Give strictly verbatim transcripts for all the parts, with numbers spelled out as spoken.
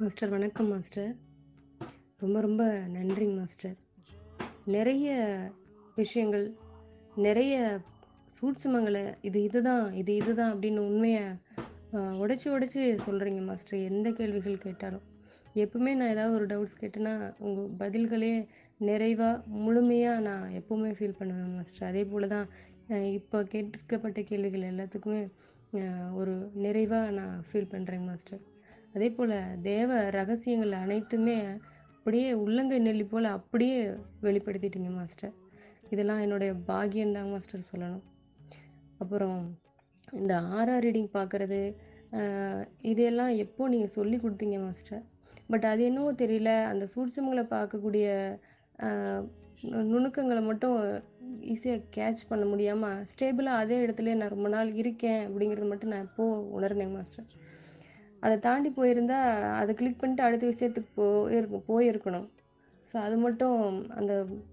Master வணக்கம் master. ரொம்ப ரொம்ப நன்றிங்க மாஸ்டர். நிறைய விஷயங்கள், நிறைய சூட்சுமங்கள இது இதுதான், இது இதுதான் அப்படின்னு உண்மைய அ உடைச்சு உடைச்சு சொல்றீங்க மாஸ்டர். எந்த கேள்விகள் கேட்டாலும். எப்பவுமே நான் ஏதாவது ஒரு டவுட்ஸ் கேட்டேன்னா, உங்க பதில்களே நிறைவா, முழுமையா நான் எப்பவுமே ஃபீல் பண்ணுவேன் மாஸ்டர். அதேபோல தான் அ இப்போ கேட்கப்பட்ட கேள்விகள் எல்லாத்துக்குமே அ ஒரு நிறைவா நான் ஃபீல் பண்றேங்க மாஸ்டர். அதேபோல தேவ ரகசியங்கள் அனைத்துமே அப்படியே உள்ளங்கை நெல்லி போல அப்படியே வெளிப்படுத்திட்டீங்க மாஸ்டர். இதெல்லாம் என்னுடைய பாக்கியம் தான் மாஸ்டர் சொல்லணும். அப்புறம் இந்த ஆரா ரீடிங் பார்க்குறது, அ இதெல்லாம் எப்போ நீங்க சொல்லிக் குடுத்தீங்க மாஸ்டர். பட் அது என்னவோ தெரியல, அந்த சூட்சுமங்கள பார்க்கக்கூடிய அ நு நுணுக்கங்கள மட்டும் ஈஸியா கேட்ச் பண்ண முடியாம, ஸ்டேபிளா அதே இடத்துலயே நான் ரொம்ப நாள் இருக்கேன் அப்படிங்கிறது மட்டும் நான் எப்போ உணர்ந்தேங்க மாஸ்டர். அத தாண்டி போயிருந்தா, அத கிளிக் பண்ணிட்டு அடுத்த விஷயத்துக்கு போயிருக்கு போயிருக்கணும். ஸோ அது மட்டும் அந்த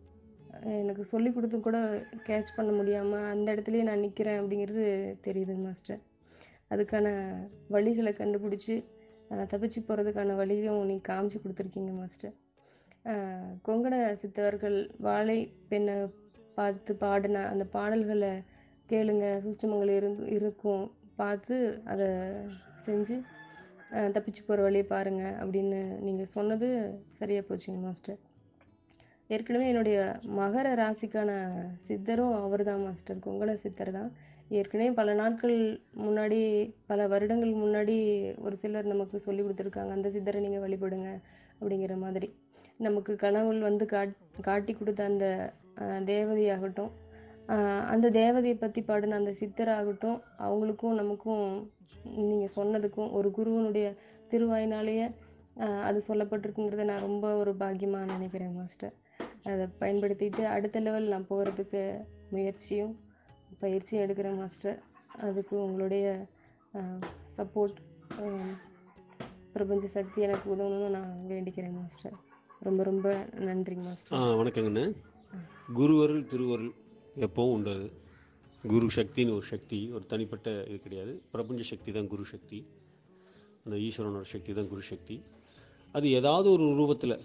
அ எனக்கு சொல்லிக் குடுத்தும் கூட கேட்ச் பண்ண முடியாம, அந்த இடத்துலயே நான் நிக்கிறேன் அப்படிங்கிறது தெரியுதுங்க மாஸ்டர். அதுக்கான வழிகள கண்டுபிடிச்சு, அ தப்பிச்சு போறதுக்கான வழியும் நீங்க காமிச்சு குடுத்துருக்கீங்க மாஸ்டர். அ கொங்கண சித்தர்கள் வாழை பெண்ண பார்த்து பாடுன அந்த பாடல்கள கேளுங்க, சூட்சுமங்கள் இருக் இருக்கும். பார்த்து அத செஞ்சு அ தப்பிச்சு போற வழிய பாருங்க அப்படின்னு நீங்க சொன்னது சரியா போச்சுங்க மாஸ்டர். ஏற்கனவே என்னுடைய மகர ராசிக்கான சித்தரும் அவர்தான் மாஸ்டர். கொங்கண சித்தர் தான். ஏற்கனவே பல நாட்கள் முன்னாடி, பல வருடங்கள் முன்னாடி ஒரு சிலர் நமக்கு சொல்லிக் குடுத்துருக்காங்க. அந்த சித்தரை நீங்க வழிபடுங்க அப்படிங்கிற மாதிரி. நமக்கு கனவுல வந்து காட் காட்டிக் குடுத்த அந்த அ தேவதையாகட்டும், அ அந்த தேவதைய பத்தி பாடுன அந்த சித்தராகட்டும், அவங்களுக்கும் நமக்கும் நீங்க சொன்னதுக்கும் ஒரு குருவினுடைய திருவாயினாலேயே அ அது சொல்லப்பட்டிருக்குங்கிறத நான் ரொம்ப ஒரு பாக்கியமா நினைக்கிறேன் மாஸ்டர். அத பயன்படுத்திட்டு அடுத்த லெவல் நான் போறதுக்கு முயற்சியும், பயிற்சியும் எடுக்கிறேன் மாஸ்டர். அதுக்கு உங்களுடைய அ சப்போர்ட், அ பிரபஞ்ச சக்தி எனக்கு உதவணும்னு நான் வேண்டிக்கிறேன் மாஸ்டர். ரொம்ப ரொம்ப நன்றிங்க ஆ மாஸ்டர். வணக்கங்கண்ணே. குருவருள் திருவருள் எப்பவும் உண்டு. அது குரு சக்தின்னு ஒரு சக்தி, ஒரு தனிப்பட்ட இது கிடையாது. பிரபஞ்ச சக்தி தான் குரு சக்தி. அந்த ஈஸ்வரனோட சக்தி தான் குரு சக்தி. அது ஏதாவது ஒரு ரூபத்தில்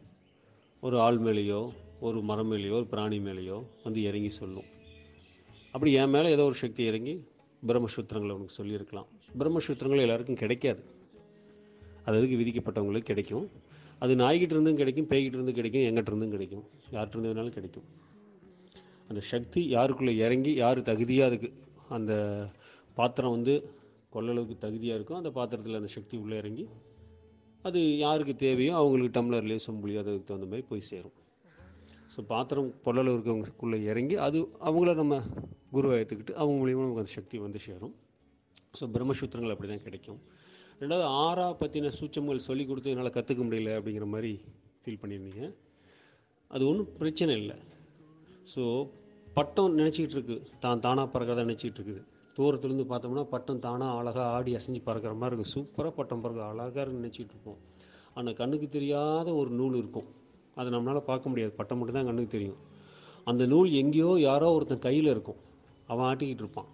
ஒரு ஆள் மேலேயோ, ஒரு மரம் மேலேயோ, ஒரு பிராணி மேலேயோ வந்து இறங்கி சொல்லும். அப்படி என் மேலே ஏதோ ஒரு சக்தி இறங்கி பிரம்மசூத்திரங்களை உனக்கு சொல்லியிருக்கலாம். பிரம்மசூத்திரங்கள் எல்லாருக்கும் கிடைக்காது. அது அதுக்கு விதிக்கப்பட்டவங்களுக்கு கிடைக்கும். அது நாய்கிட்ட இருந்தும் கிடைக்கும், பேய்கிட்ட இருந்தும் கிடைக்கும், எங்கிட்ட இருந்தும் கிடைக்கும், யார்கிட்ட இருந்து வேணாலும் கிடைக்கும். அந்த சக்தி யாருக்குள்ளே இறங்கி யார் தகுதியாக அதுக்கு அந்த பாத்திரம் வந்து கொள்ளளவுக்கு தகுதியாக இருக்கும், அந்த பாத்திரத்தில் அந்த சக்தி உள்ளே இறங்கி அது யாருக்கு தேவையோ அவங்களுக்கு டம்ளர்லேயோ சொம்புலையோ அதுக்கு தகுந்த மாதிரி போய் சேரும். ஸோ பாத்திரம் கொள்ளளவு இருக்கவங்களுக்குள்ளே இறங்கி அது அவங்கள நம்ம குருவாக ஏற்றுக்கிட்டு அவங்க மூலியமாக நமக்கு அந்த சக்தி வந்து சேரும். ஸோ பிரம்மசூத்திரங்கள் அப்படி தான் கிடைக்கும். ரெண்டாவது ஆறா பற்றின சூட்சமங்கள் சொல்லி கொடுத்து என்னால் கற்றுக்க முடியல அப்படிங்கிற மாதிரி ஃபீல் பண்ணியிருந்தீங்க. அது ஒன்றும் பிரச்சனை இல்லை. ஸோ பட்டம் நினச்சிக்கிட்டு இருக்குது, தான் தானாக பறக்கிறதா நினச்சிக்கிட்டு இருக்குது. தூரத்துலேருந்து பார்த்தோம்னா பட்டம் தானாக அழகாக ஆடி அசைஞ்சு பறக்கிற மாதிரி இருக்குது. சூப்பராக பட்டம் பறக்க அழகாக இருக்குன்னு நினச்சிக்கிட்டு இருப்போம். ஆனால் கண்ணுக்கு தெரியாத ஒரு நூல் இருக்கும், அதை நம்மளால் பார்க்க முடியாது. பட்டம் மட்டும் தான் கண்ணுக்கு தெரியும். அந்த நூல் எங்கேயோ யாரோ ஒருத்தன் கையில் இருக்கும், அவன் ஆட்டிக்கிட்டு இருப்பான்.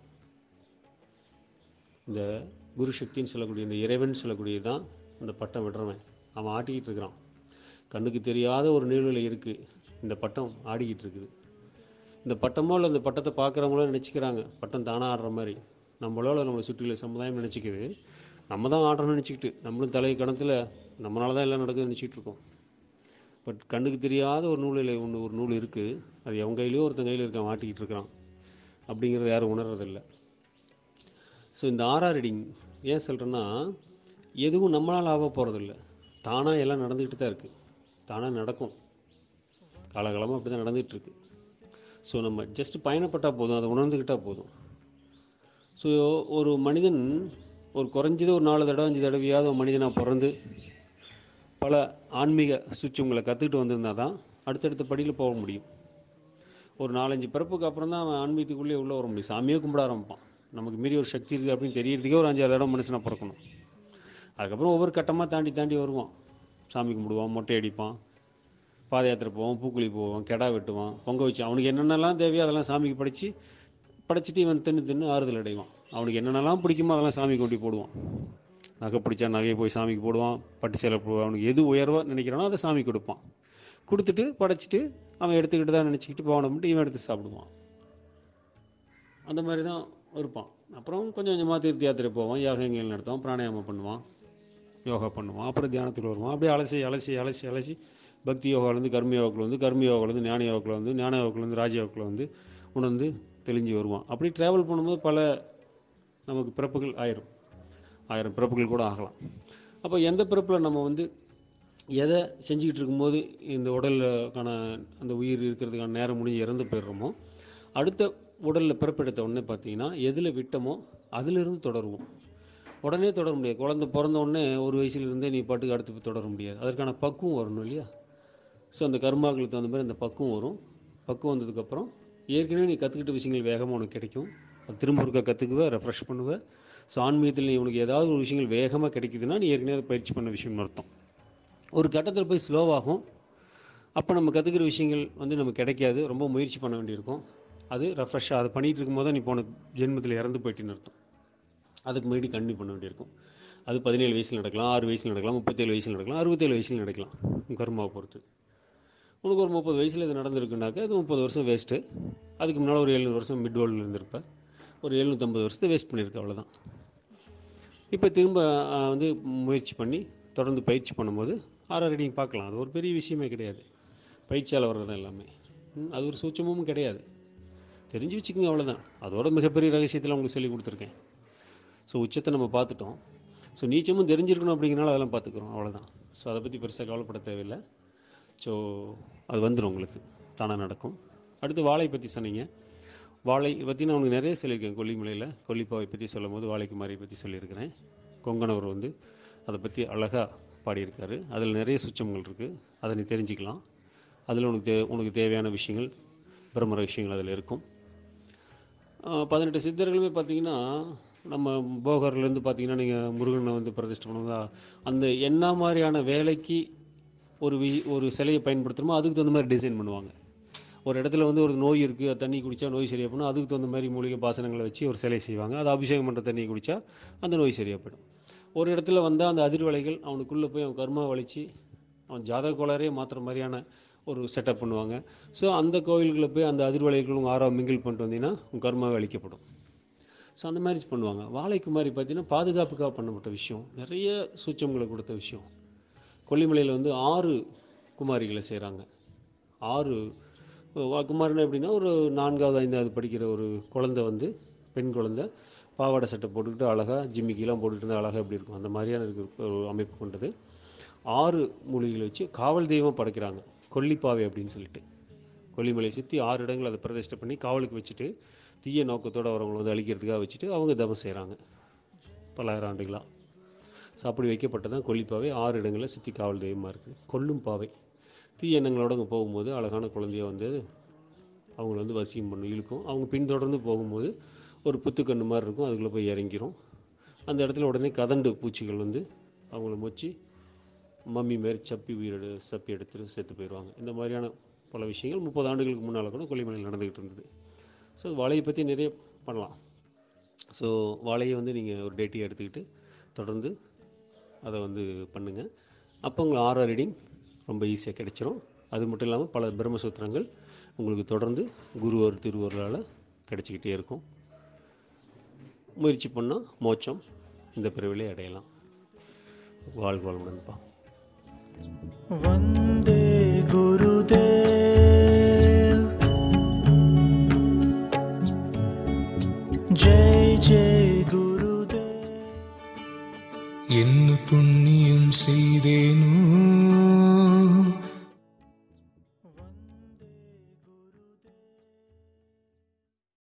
இந்த குரு சக்தின்னு சொல்லக்கூடிய இந்த இறைவன் சொல்லக்கூடியது தான் அந்த பட்டம் விடுறவன். அவன் ஆட்டிக்கிட்டு இருக்கிறான். கண்ணுக்கு தெரியாத ஒரு நிகழ்வில் இருக்குது, இந்த பட்டம் ஆடிக்கிட்டு இருக்குது. இந்த பட்டமோ இல்லை இந்த பட்டத்தை பார்க்குறவங்களோ நினச்சிக்கிறாங்க பட்டம் தானாக ஆடுற மாதிரி. நம்மளோட நம்மளை சுற்றியுள்ள சமுதாயம் நினச்சிக்குது நம்ம தான் ஆடுறோம்னு நினச்சிக்கிட்டு, நம்மளும் தலை கணத்தில் நம்மளால தான் எல்லாம் நடக்குதுன்னு நினச்சிக்கிட்டு இருக்கோம். பட் கண்ணுக்கு தெரியாத ஒரு நூலில் ஒன்று ஒரு நூல் இருக்குது, அது எவன் கையிலையோ ஒருத்தன் கையில் இருக்கான் ஆட்டிக்கிட்டு இருக்கிறான் அப்படிங்கிறத யாரும் உணர்றதில்லை. ஸோ இந்த ஆறா ரீடிங் ஏன் சொல்கிறேன்னா, எதுவும் நம்மளால் ஆக போகிறதில்ல, தானாக எல்லாம் நடந்துக்கிட்டு தான் இருக்குது. தானாக நடக்கும், காலகாலமாக அப்படி தான் நடந்துகிட்ருக்கு. ஸோ நம்ம ஜஸ்ட் பயணப்பட்டால் போதும், அதை உணர்ந்துக்கிட்டால் போதும். ஸோ ஒரு மனிதன் ஒரு குறைஞ்சது ஒரு நாலு தடவை அஞ்சு தடவையாவது ஒரு மனிதனாக பிறந்து பல ஆன்மீக சூட்சங்களை கற்றுக்கிட்டு வந்திருந்தால் தான் அடுத்தடுத்த படியில் போக முடியும். ஒரு நாலஞ்சு பிறப்புக்கு அப்புறம் தான் அவன் ஆன்மீகத்துக்குள்ளே உள்ளே வர முடியும். சாமியே கும்பிட ஆரம்பிப்பான். நமக்கு மீறி ஒரு சக்தி இருக்குது அப்படின்னு தெரியறதுக்கே ஒரு அஞ்சாறு தடவை மனுஷனாக பிறக்கணும். அதுக்கப்புறம் ஒவ்வொரு கட்டமாக தாண்டி தாண்டி வருவான். சாமி கும்பிடுவான், மொட்டை அடிப்பான், பாத யாத்திரை போவான், பூக்குழி போவான், கெடா வெட்டுவான், பொங்க வச்சு அவனுக்கு என்னென்னலாம் தேவையோ அதெல்லாம் சாமிக்கு படைச்சி படைச்சிட்டு இவன் தின்னு தின்னு ஆறுதல் அடைவான். அவனுக்கு என்னென்னலாம் பிடிக்குமோ அதெல்லாம் சாமி கொண்டு போடுவான். நகை பிடிச்சா நகையை போய் சாமிக்கு போடுவான், பட்டு சேலை போடுவான். அவனுக்கு எது உயர்வாக நினைக்கிறானோ அதை சாமி கொடுப்பான். கொடுத்துட்டு படைச்சிட்டு அவன் எடுத்துக்கிட்டு தான் நினச்சிக்கிட்டு போன மட்டும் இவன் எடுத்து சாப்பிடுவான். அந்த மாதிரி தான் இருப்பான். அப்புறம் கொஞ்சம் கொஞ்சமாக தீர்த்த யாத்திரை போவான், யாகங்கள் நடத்துவான், பிராணாயாமம் பண்ணுவான், யோகா பண்ணுவான், அப்புறம் தியானத்தில் வருவான். அப்படியே அலசி அலசி அலசி அலசி பக்தி யோகாவிலேருந்து கர்ம யோகத்தில் வந்து, கர்ம யோகாவிலேருந்து ஞான யோகத்தில் வந்து, ஞான யோகத்துலேருந்து ராஜ யோகத்தில் வந்து உணர்ந்து தெளிஞ்சு வருவான். அப்படி ட்ராவல் பண்ணும்போது பல நமக்கு பிறப்புகள் ஆயிரும், ஆயிரம் பிறப்புகள் கூட ஆகலாம். அப்போ எந்த பிறப்பில் நம்ம வந்து எதை செஞ்சுக்கிட்டு இருக்கும்போது இந்த உடலுக்கான அந்த உயிர் இருக்கிறதுக்கான நேரம் முடிஞ்சு இறந்து போயிடுறோமோ, அடுத்த உடலில் பிறப்பெடுத்த உடனே பார்த்தீங்கன்னா எதில் விட்டோமோ அதிலிருந்து தொடருவோம். உடனே தொடர முடியாது. குழந்தை பிறந்த உடனே ஒரு வயசுலேருந்தே நீ பாட்டுக்கு அடுத்து தொடர முடியாது. அதற்கான பக்குவம் வரணும் இல்லையா? ஸோ அந்த கர்மாக்களுக்கு தகுந்த மாதிரி அந்த பக்குவம் வரும். பக்குவம் வந்ததுக்கப்புறம் ஏற்கனவே நீ கற்றுக்கிட்ட விஷயங்கள் வேகமாக உனக்கு கிடைக்கும். அது திரும்ப ஒருக்கா கற்றுக்குவேன், ரெஃப்ரெஷ் பண்ணுவேன். ஸோ ஆன்மீகத்தில் நீ உனக்கு ஏதாவது ஒரு விஷயங்கள் வேகமாக கிடைக்குதுன்னா நீ ஏற்கனவே அதை பயிற்சி பண்ண விஷயம்னு அர்த்தம். ஒரு கட்டத்தில் போய் ஸ்லோவாகும். அப்போ நம்ம கற்றுக்கிற விஷயங்கள் வந்து நமக்கு கிடைக்காது, ரொம்ப முயற்சி பண்ண வேண்டியிருக்கும். அது ரெஃப்ரெஷ்ஷாக அதை பண்ணிகிட்டு இருக்கும்போது தான் நீ போன ஜென்மத்தில் இறந்து போயிட்டுன்னு அர்த்தம். அதுக்கு முன்னாடி கண்டினியூ பண்ண வேண்டியிருக்கும். அது பதினேழு வயசில் நடக்கலாம், ஆறு வயசில் நடக்கலாம், முப்பத்தேழு வயசில் நடக்கலாம், அறுபத்தேழு வயசில் நடக்கலாம். கர்மாவை பொறுத்து உனக்கு ஒரு முப்பது வயசில் இது நடந்திருக்குனாக்கா அது முப்பது வருஷம் வேஸ்ட்டு. அதுக்கு முன்னால் ஒரு எழுநூறு வருஷம் மிட் வேர்ல்டில் இருந்திருப்பேன், ஒரு எழுநூற்றம்பது வருஷத்தை வேஸ்ட் பண்ணியிருக்க, அவ்வளோதான். இப்போ திரும்ப வந்து முயற்சி பண்ணி தொடர்ந்து பயிற்சி பண்ணும்போது ஆறாம் ரீடிங் பார்க்கலாம். அது ஒரு பெரிய விஷயமே கிடையாது. பயிற்சியால் வர்றது எல்லாமே அது ஒரு சூட்சமும் கிடையாது. தெரிஞ்சு வச்சுக்கோங்க, அவ்வளோதான். அதோட மிகப்பெரிய ரகசியத்தில் உங்களுக்கு சொல்லி கொடுத்துருக்கேன். ஸோ உச்சத்தை நம்ம பார்த்துட்டோம். ஸோ நீச்சமும் தெரிஞ்சிருக்கணும் அப்படிங்கிறனால அதெல்லாம் பார்த்துக்குறோம், அவ்வளோதான். ஸோ அதை பற்றி பெருசாக கவலைப்பட தேவையில்லை. ஸோ அது வந்துடும், உங்களுக்கு தானாக நடக்கும். அடுத்து வாழை பற்றி சொன்னீங்க. வாழை பற்றி நான் உங்களுக்கு நிறைய சொல்லியிருக்கேன். கொல்லிமலையில் கொல்லிப்பாவை பற்றி சொல்லும் போது வாழைக்குமாரியை பற்றி சொல்லியிருக்கிறேன். கொங்கணவர் வந்து அதை பற்றி அழகாக பாடியிருக்காரு. அதில் நிறைய சுச்சங்கள் இருக்குது, அதை நீ தெரிஞ்சுக்கலாம். அதில் உனக்கு தே உனக்கு தேவையான விஷயங்கள், பிரம்ம ரகசியங்கள் அதில் இருக்கும். பதினெட்டு சித்தர்களுமே பார்த்திங்கன்னா, நம்ம போகர்லேருந்து பார்த்திங்கன்னா நீங்கள் முருகனை வந்து பிரதிஷ்டை பண்ணுவதா அந்த என்ன மாதிரியான வேலைக்கு ஒரு வி ஒரு சிலையை பயன்படுத்தணுமோ அதுக்கு தகுந்த மாதிரி டிசைன் பண்ணுவாங்க. ஒரு இடத்துல வந்து ஒரு நோய் இருக்குது, அது தண்ணி குடித்தா நோய் சரியாக போகணும், அதுக்கு தகுந்த மாதிரி மூலிகை பாசனங்களை வச்சு ஒரு சிலை செய்வாங்க. அது அபிஷேகம் பண்ணுற தண்ணி குடித்தா அந்த நோய் சரியாக போயிடும். ஒரு இடத்துல வந்தால் அந்த அதிர்வலைகள் அவனுக்குள்ளே போய் அவன் கர்மா வலித்து அவன் ஜாதக கோளாரே மாற்றுற மாதிரியான ஒரு செட்டப் பண்ணுவாங்க. ஸோ அந்த கோயில்களை போய் அந்த அதிர்வலைகள் உங்கள் ஆறாவது மிங்கிள் பண்ணிட்டு வந்தீங்கன்னா உங்கள் கர்மாவை அழிக்கப்படும். ஸோ அந்த மாதிரி பண்ணுவாங்க. வாழைக்குமாரி பார்த்திங்கன்னா பாதுகாப்புக்காக பண்ணப்பட்ட விஷயம், நிறைய சூச்சங்களை கொடுத்த விஷயம். கொல்லிமலையில் வந்து ஆறு குமாரிகளை செய்கிறாங்க. ஆறு குமாரினா எப்படின்னா, ஒரு நான்காவது ஐந்தாவது படிக்கிற ஒரு குழந்தை வந்து, பெண் குழந்தை பாவாடை சட்டை போட்டுக்கிட்டு அழகாக ஜிம்மிக்கெலாம் போட்டுக்கிட்டு இருந்தால் அழகாக எப்படி இருக்கும் அந்த மாதிரியான இருக்கு ஒரு அமைப்பு கொண்டது. ஆறு மூலிகளை வச்சு காவல் தெய்வம் படைக்கிறாங்க, கொல்லிப்பாவை அப்படின்னு சொல்லிட்டு. கொல்லிமலையை சுற்றி ஆறு இடங்கள் அதை பிரதிஷ்டை பண்ணி காவலுக்கு வச்சுட்டு தீய நோக்கத்தோடு அவங்களை வந்து அழிக்கிறதுக்காக வச்சுட்டு அவங்க தபம் செய்கிறாங்க பல்லாயிரம் ஆண்டுகளாக. ஸோ அப்படி வைக்கப்பட்டதான் கொல்லிப்பாவை. ஆறு இடங்களில் சுற்றி காவல் தெய்வமாக இருக்குது. கொல்லும் பாவை தீய எண்ணங்களோடு அங்கே போகும்போது அழகான குழந்தைய வந்து அவங்கள வந்து வசியம் பண்ணி இழுக்கும். அவங்க பின்தொடர்ந்து போகும்போது ஒரு புத்துக்கண்ணு மாதிரி இருக்கும், அதுக்குள்ளே போய் இறங்கிரும். அந்த இடத்துல உடனே கதண்டு பூச்சிகள் வந்து அவங்கள மொச்சி மம்மி மாரி சப்பி உயிரோடு சப்பி எடுத்துட்டு செத்து போயிடுவாங்க. இந்த மாதிரியான பல விஷயங்கள் முப்பது ஆண்டுகளுக்கு முன்னால் கூட கொல்லிமலையில் நடந்துக்கிட்டு இருந்தது. ஸோ வாழையை பற்றி நிறைய பண்ணலாம். ஸோ வாழையை வந்து நீங்கள் ஒரு டேட்டியை எடுத்துக்கிட்டு தொடர்ந்து அதை வந்து பண்ணுங்கள். அப்போ உங்களுக்கு ஆறாம் ரீடிங் ரொம்ப ஈஸியாக கிடைச்சிரும். அது மட்டும் இல்லாமல் பல பிரம்மசூத்திரங்கள் உங்களுக்கு தொடர்ந்து குருவர் திருவருளால் கிடைச்சிக்கிட்டே இருக்கும். முயற்சி பண்ணால் மோட்சம் இந்த பிறவிலே அடையலாம். வாழ்க வளமுடன்ப்பா. வந்தே குருதேவ், ஜெய் ஜெய் குருதேவ். என்ன புண்ணியம் செய்தேனோ